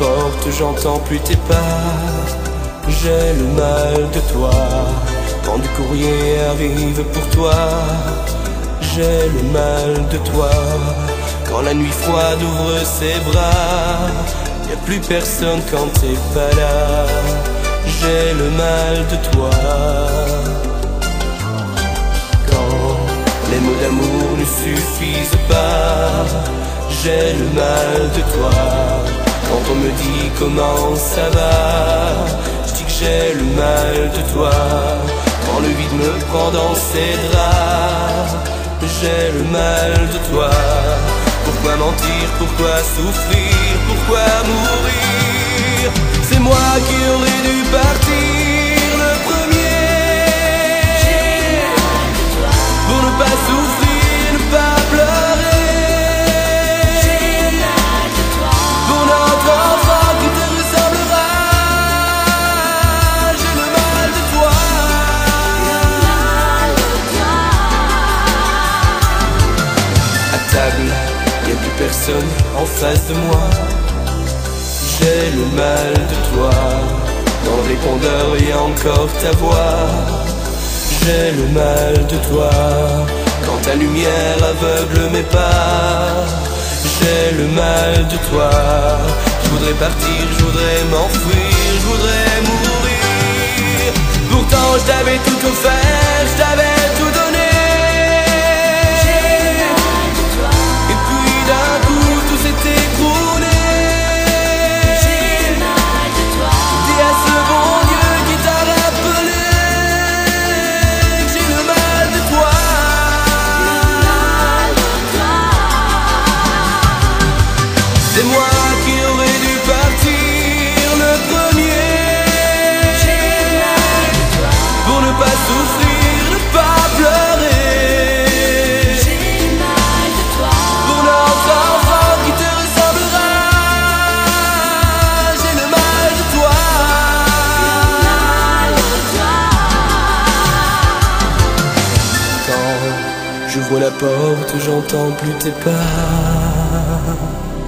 porte, j'entends plus tes pas. J'ai le mal de toi, quand du courrier arrive pour toi. J'ai le mal de toi, quand la nuit froide ouvre ses bras. Y'a plus personne quand t'es pas là. J'ai le mal de toi, quand les mots d'amour ne suffisent pas. J'ai le mal de toi, quand on me dit comment ça va. Je dis que j'ai le mal de toi, quand le vide me prend dans ses draps. J'ai le mal de toi, pourquoi mentir, pourquoi souffrir, pourquoi mourir? C'est moi qui aurais dû partir le premier, pour ne pas souffrir, ne pas pleurer, pour notre enfant qui te ressemblera. J'ai le mal de toi, à table, y'a plus personne en face de moi. J'ai le mal de toi, dans le répondeur y'a encore ta voix. J'ai le mal de toi, quand ta lumière aveugle mes pas. J'ai le mal de toi, je voudrais partir, je voudrais m'enfuir, je voudrais mourir. Pourtant je t'avais tout offert, je t'avais tout donné. Et puis d'un coup tout s'est écroulé. C'est moi qui aurais dû partir le premier, pour ne pas souffrir, ne pas pleurer. Pour notre enfant qui te ressemblera. J'ai le mal de toi, quand j'ouvre la porte, j'entends plus tes pas.